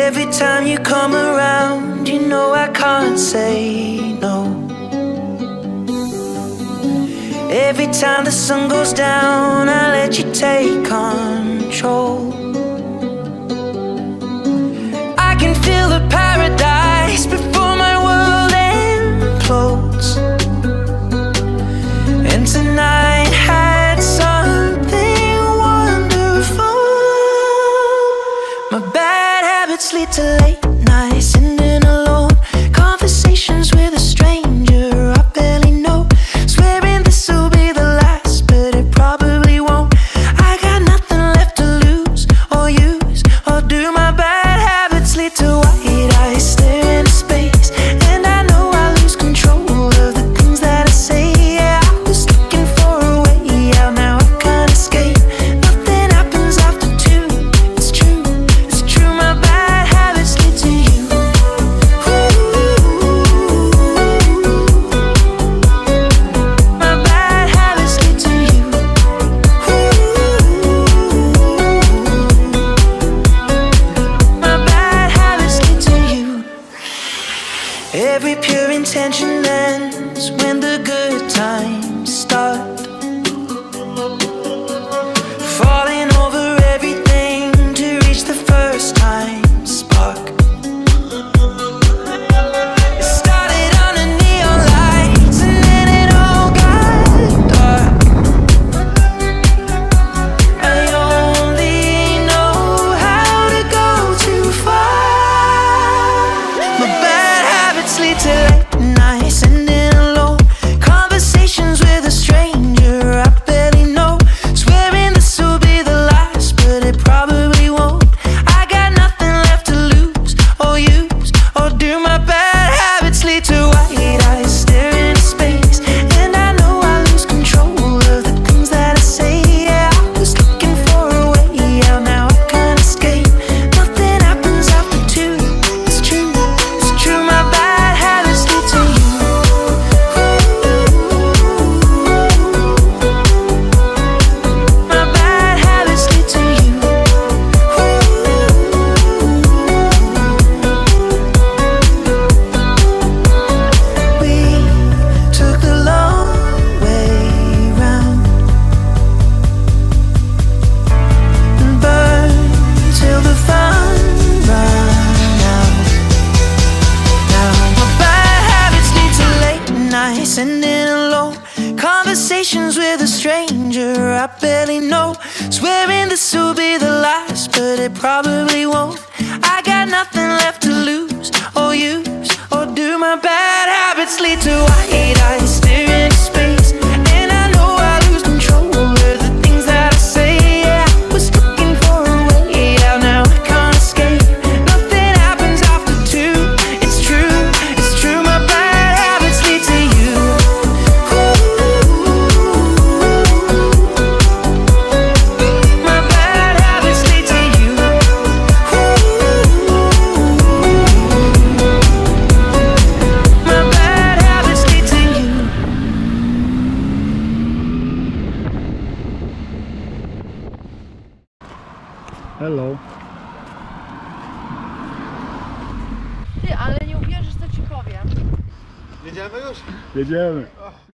Every time you come around, you know I can't say no. Every time the sun goes down, I let you take control. I can feel the paradise before my world implodes. And tonight had something wonderful. My bad habits lead to late nights, sitting alone, conversations with a stranger I barely know, swearing this will be the last, but it probably won't. I got nothing left to lose or use or do. My bad habits lead to white eyes staring into space, and I know I lose control of the things that I say. Yeah, I was looking for a way out, now I can't escape. Nothing happens after two. It's true, it's true. My bad habits lead to you. My bad habits lead to you. My bad habits lead to you. Every pure intention ends when the good times start. Falling over everything to reach the first time spark. It started under neon lights and then it all got dark. I only know how to go too far. My bad habits lead to late nights, sitting alone, conversations with a stranger I barely know, swearing this will be the last, but it probably won't. I got nothing left to lose or use or do. My bad habits lead to white eyes staring into space, and I know I lose control of the things that I say. Yeah, I was looking for a way out, now I can't escape. Nothing happens after two. It's true, it's true. My bad habits lead to you. My bad habits lead to you. We took the long way round and burned till the fun ran out. Now my bad habits lead to late nights, sitting alone, conversations with a stranger I barely know, swearing this will be the last, but it probably won't. I got nothing left to lose or use or do. My bad habits lead to white eyes staring into space, and I know I lose control of the things that I say. Yeah, I was looking for a way out, now I can't escape. Nothing happens after two. It's true, it's true. My bad habits lead to you. My bad habits lead to you. My bad habits lead to you. Hello. Ty, ale nie uwierzysz, co ci powiem. Jedziemy już? Jedziemy.